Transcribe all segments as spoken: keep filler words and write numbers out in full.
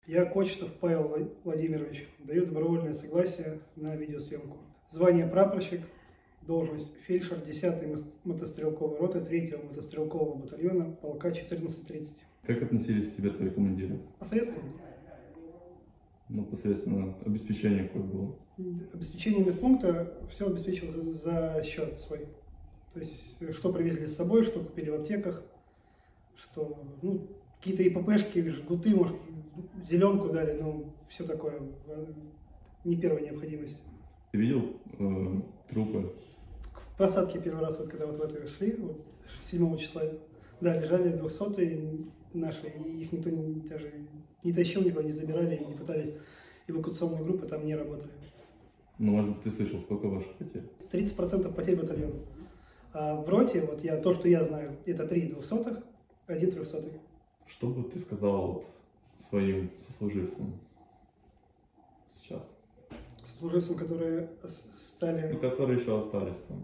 Я Кочетов Павел Владимирович, даю добровольное согласие на видеосъемку. Звание прапорщик, должность фельдшер десятой мотострелковой роты третьего мотострелкового батальона полка четырнадцать тридцать. Как относились к тебе твои командиры? Посредственно. Ну, посредственно обеспечение какое было? Обеспечение медпункта все обеспечил за, за счет свой. То есть, что привезли с собой, что купили в аптеках, что, ну, какие-то ИППшки, жгуты, может, зеленку дали, но все такое, не первой необходимости. Ты видел э, трупы? В посадке первый раз, вот когда вот в это шли, вот, седьмого числа, да, лежали двухсотые наши, и их никто не, даже не тащил, никого не забирали, и не пытались, эвакуационные группы там не работали. Ну, может быть, ты слышал, сколько ваших потерь? тридцать процентов потерь батальона. А в роте, вот я, то, что я знаю, это три двухсотых, один трехсотый. Что бы ты сказал вот своим сослуживцам сейчас? Сослуживцам, которые стали... Ну, которые еще остались там.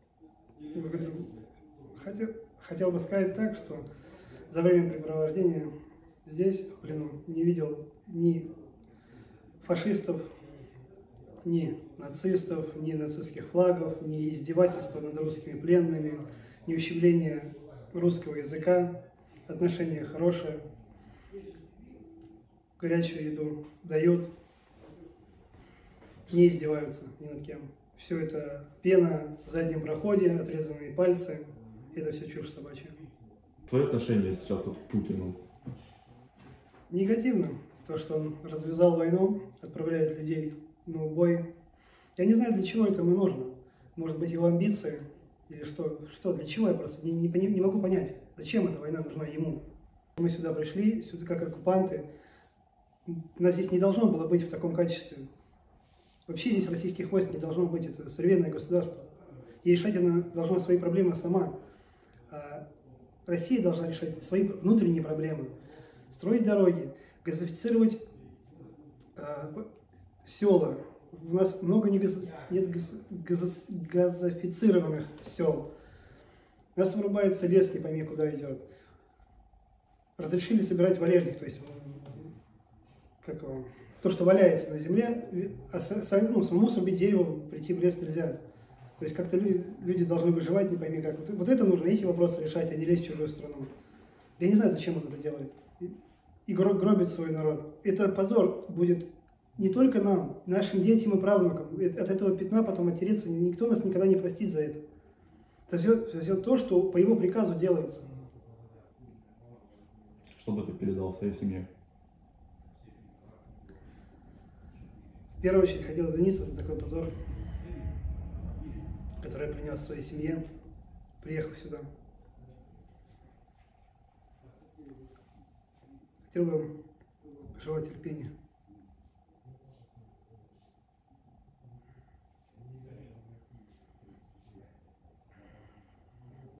Хотел, хотел бы сказать так, что за время препровождения здесь, в плену, не видел ни фашистов, ни нацистов, ни нацистских флагов, ни издевательства над русскими пленными, ни ущемления русского языка. Отношения хорошие, горячую еду дают, не издеваются ни над кем. Все это пена в заднем проходе, отрезанные пальцы, это все чушь собачья. Твое отношение сейчас вот к Путину? Негативно. То, что он развязал войну, отправляет людей на убой. Я не знаю, для чего это ему нужно. Может быть, его амбиции или что? Что? Для чего? Я просто не, не, не могу понять, зачем эта война нужна ему. Мы сюда пришли, сюда как оккупанты. Нас здесь не должно было быть в таком качестве. Вообще здесь российских войск не должно быть. Это суверенное государство. И решать она должна свои проблемы сама. А Россия должна решать свои внутренние проблемы. Строить дороги, газифицировать э, села. У нас много не газ, нет газ, газ, газифицированных сел. У нас вырубается лес, не пойми куда идет. Разрешили собирать валежник, то есть как его, то, что валяется на земле, а ну, самому срубить дерево, прийти в лес нельзя. То есть как-то люди, люди должны выживать, не пойми как. Вот, вот это нужно, эти вопросы решать, а не лезть в чужую страну. Я не знаю, зачем он это делает. И гробит свой народ. Это позор будет не только нам, нашим детям и правнукам. От этого пятна потом оттереться никто нас никогда не простит за это. Это все, все то, что по его приказу делается. Что бы ты передал своей семье? В первую очередь хотел извиниться за такой позор, который я принес своей семье, приехав сюда. Хотел бы пожелать терпения.